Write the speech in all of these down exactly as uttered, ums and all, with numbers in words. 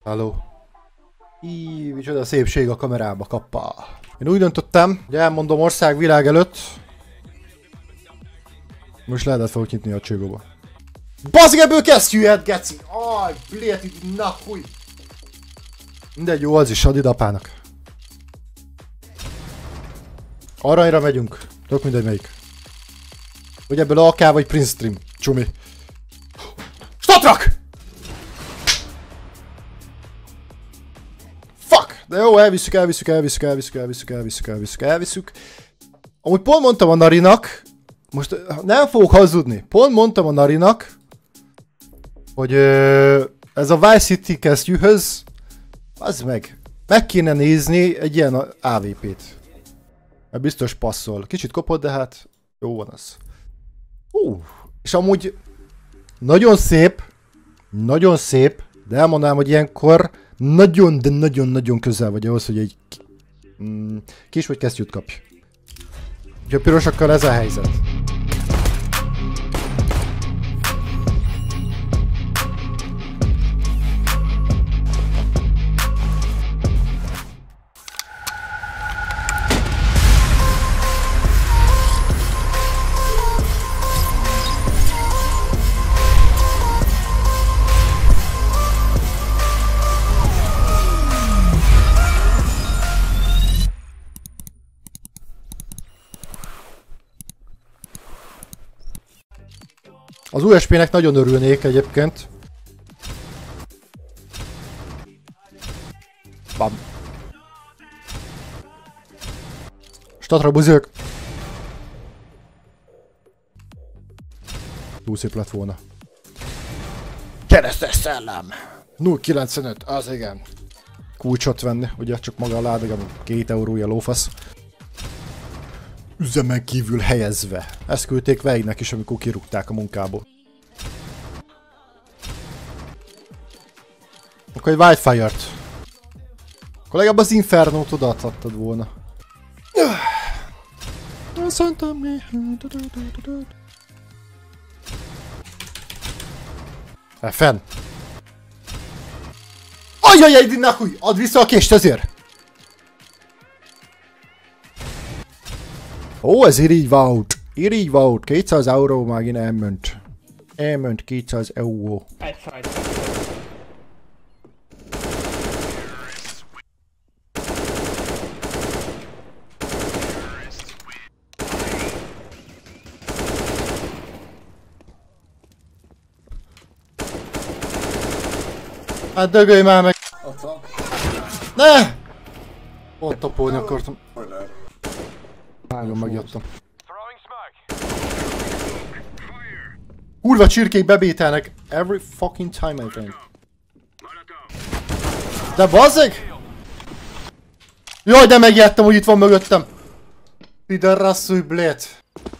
Halló. Íííí, micsoda szépség a kamerába, kappa. Én úgy döntöttem, hogy elmondom ország világ előtt. Most lehetett fogok nyitni a csőgóba. Bazd, ebből kesztyűhet, geci! Aj, blét, így nahuj! Mindegy, jó, az is, add ide apának. Aranyra megyünk. Tök mindegy melyik. Hogy ebből á ká vagy Prince Stream, csumi. Statrak! Fuck! De jó, elviszük, elviszük, elviszük, elviszük, elviszük, elviszük, elviszük, elviszük. Amúgy pont mondtam a Narinak, most nem fogok hazudni, pont mondtam a Narinak, hogy ö, ez a Vice City kesztyűhöz, az meg, meg kéne nézni egy ilyen á vé pét. Mert biztos passzol. Kicsit kopott, de hát jó van az. Hú, és amúgy nagyon szép, nagyon szép, de elmondanám, hogy ilyenkor nagyon, de nagyon-nagyon közel vagy ahhoz, hogy egy mm, kis vagy kesztyűt kapj. Úgyhogy a pirosakkal ez a helyzet. Az u es pé-nek nagyon örülnék egyébként. Bam. Statra buzők. Túl szép lett volna. Keresztes szellem! nulla kilencvenöt, az igen. Kulcsot venni, ugye csak maga a ládagam, két eurója lófasz. Üzemen kívül helyezve. Ezt küldték Vejnek is, amikor kirúgták a munkából. Akkor egy Wildfire-t. Akkor legalább az Infernót odaadhattad volna. Fenn. Ajjajjaj, dinnahuj! Add vissza a kést ezért! Ó, ez irigy volt. Irigy volt. kétszáz euró megint elment. Elment kétszáz euró. Egy fajta. Hát dögölj már meg! Ott van. Ne! Ott topolni akartam. Nagyon megjöttem. Kurva csirkék bebételnek every fucking time, my friend. De bazzeg! Jaj, de megijedtem, hogy itt van mögöttem. Ide rasszúj, blét.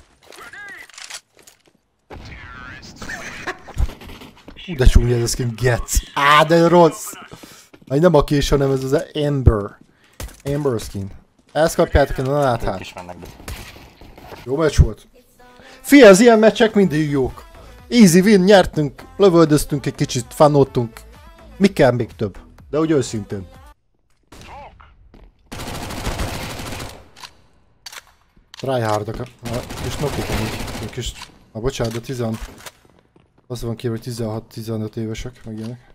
Hú, de csúnya ez a skin, gec. Á, de rossz. Ay, nem a kés, hanem ez az Ember. Ember skin. Ezt kapjátok, én a láthát. Jó meccs volt. Fia, az ilyen meccsek mindig jók. Easy win, nyertünk, lövöldöztünk egy kicsit, fanoltunk. Mi kell még több? De úgy őszintén. Tryhard-ok. Kis nokik amúgy. Kis... Ah, bocsánat, de tizen... Azt van kérve, hogy tizenhat-tizenöt évesek, meg ilyenek.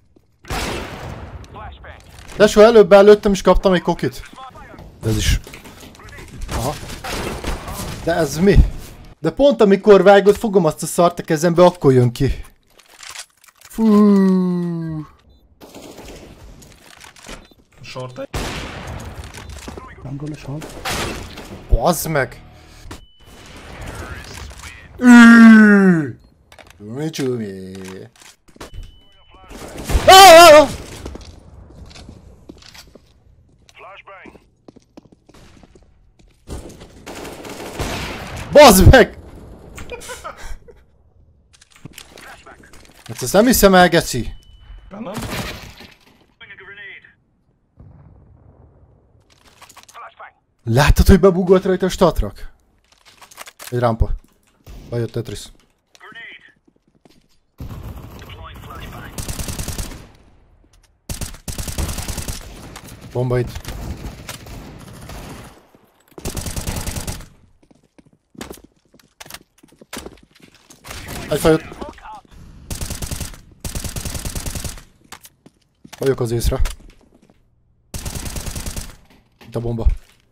De soha előbb előttem is kaptam egy kokit. De ez is... Aha. De ez mi? De pont amikor vágod, fogom azt a szart a kezembe, akkor jön ki. Fúúúú. Short egy. Nem gond, short. Bazd meg! Üüüüüű! Csumi csumi! Aaaaaaah! Bazd meg! Hát ezt nem hiszem el, geci! Nem? Láttad, hogy bebugolt rajta a statrak? Egy rámpa. Bejött Tetris. Bomba itt. Egy fejött. Vagyok az észre. Itt a bomba.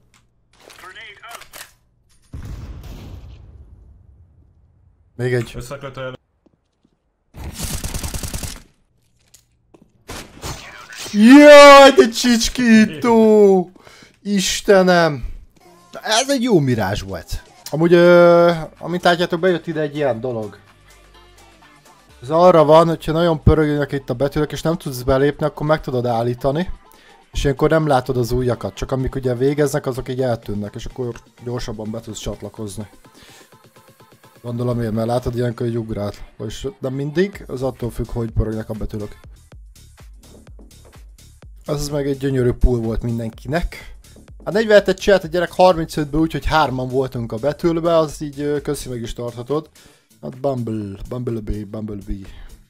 Még egy. Összekötő. Jaj, de csicskító! Istenem! Ez egy jó mirázs volt. Amúgy, ö, amint látjátok, bejött ide egy ilyen dolog. Ez arra van, hogyha nagyon pörögnek itt a betűrök és nem tudsz belépni, akkor meg tudod állítani. És ilyenkor nem látod az ujjakat, csak amik ugye végeznek, azok így eltűnnek, és akkor gyorsabban be tudsz csatlakozni. Gondolom én, mert látod ilyenkor egy ugrát. Vagyis nem mindig, az attól függ, hogy pörögnek a betűrök. Az meg egy gyönyörű pool volt mindenkinek. A negyvenhetet csinált a gyerek harmincötből úgy, hogy hárman voltunk a betűlbe, az így köszi meg is tarthatod. Hát Bumble, Bumblebee, Bumblebee.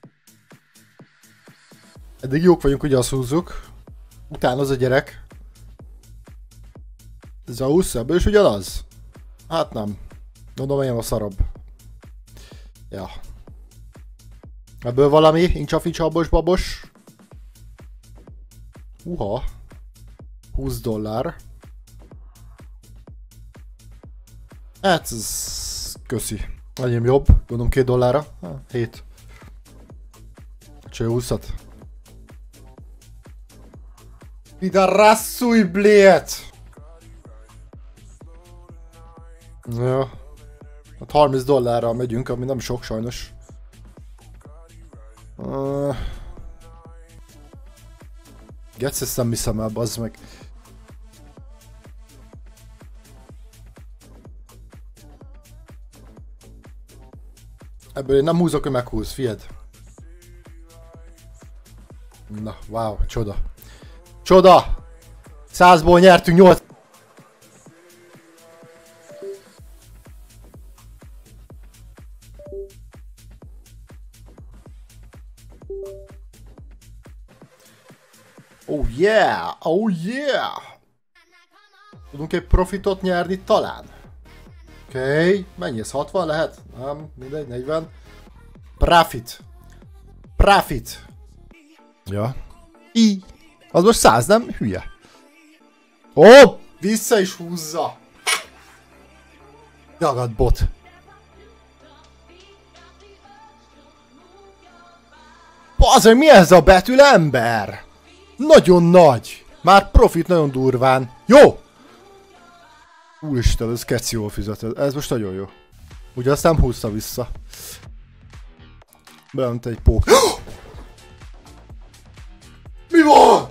Eddig jók vagyunk, ugye azt húzzuk. Utána az a gyerek. Ez a húsz, ebből is ugyanaz? Hát nem. Mondom, én a szarabb. Ja. Ebből valami, incsa-fincsa-babos babos. Uha. húsz dollár. Hát ez... köszi. Legyen jobb, gondolom két dollárra. Ha, hét. Cső húszat. Pidarasszúj, blét! Ja. Hát harminc dollárra megyünk, ami nem sok sajnos. Uh... Getsz, ezt nem hiszem el, bazd meg. Ebből én nem húzok, ő meghúz, figyeld. Na, wow, csoda. Csoda! Százból nyertünk nyolc. Oh yeah! Oh yeah! Tudunk egy profitot nyerni talán? Oké, okay. Mennyi ez? hatvan lehet? Nem, mindegy, negyven. Profit. Profit. Ja. I. Az most száz, nem? Hülye. Ó! Oh, vissza is húzza. Jagad bot. Bazeg, mi ez a betűl ember? Nagyon nagy. Már profit nagyon durván. Jó! Úristen, ez keci jól fizetett. Ez most nagyon jó. Ugye azt nem húzta vissza. Belement egy pók. Mi van?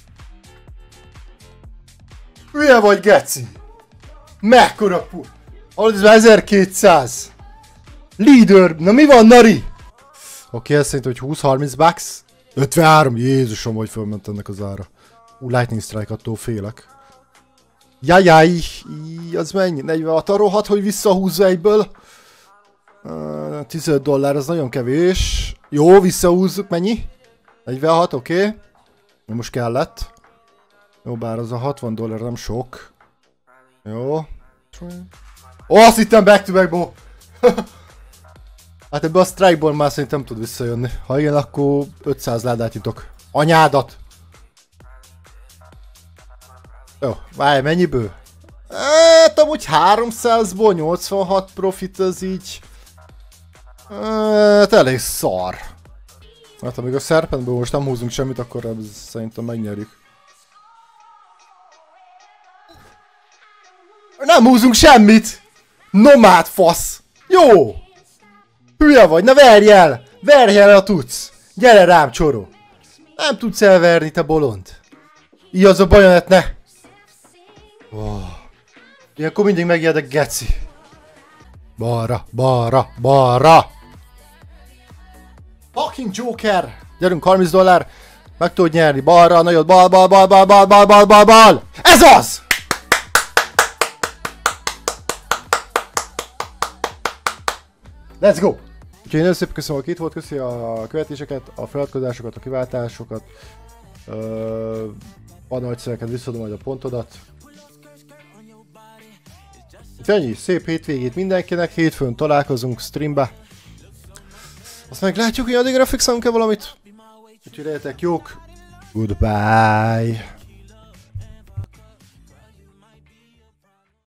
Milyen vagy, geci? Mekkora pók? Hallod, ez már ezerkétszáz. Leader. Na mi van, Nari? Oké, okay, ez szerint, hogy húsz-harminc bucks. ötvenhárom. Jézusom, hogy fölment ennek az ára. Ú, Lightning Strike, attól félek. Jajjaj, az mennyi? negyvenhat, rohadt, hogy visszahúzza egyből. Uh, tizenöt dollár, az nagyon kevés. Jó, visszahúzzuk, mennyi? negyvenhat, oké. Okay. Most kellett. Jó, bár az a hatvan dollár nem sok. Jó. Ó, azt hittem back to back, bo. Hát ebbe a strike-ból már szerintem tud visszajönni. Ha igen, akkor ötszáz ládát jutok. Anyádat! Jó, várj, mennyiből? Hát amúgy háromszázból nyolcvanhat profit az így... Hát elég szar. Hát amíg a szerpentből most nem húzunk semmit, akkor szerintem megnyerjük. Nem húzunk semmit! Nomád fasz! Jó! Hülye vagy, na verj el! Verj el, ha tudsz! Gyere rám, csoró! Nem tudsz elverni, te bolond! Így az a bajonet, ne! Oh. Ilyenkor mindig megijed a geci. Balra, balra, balra! Fucking Joker! Gyerünk, harminc dollár! Meg tudod nyerni, balra, nagyot, bal, bal, bal, bal, bal, bal, bal, bal, bal! Ez az! Let's go! Úgyhogy nagyon szépen köszönöm, hogy itt volt, köszi a követéseket, a feliratkozásokat, a kiváltásokat. Uh, Panolci, neked visszadom majd a pontodat. Ennyi, szép hétvégét mindenkinek, hétfőn találkozunk streambe. Azt meglátjuk, hogy addigra fixálunk-e valamit. Úgyhogy legyetek jók. Goodbye.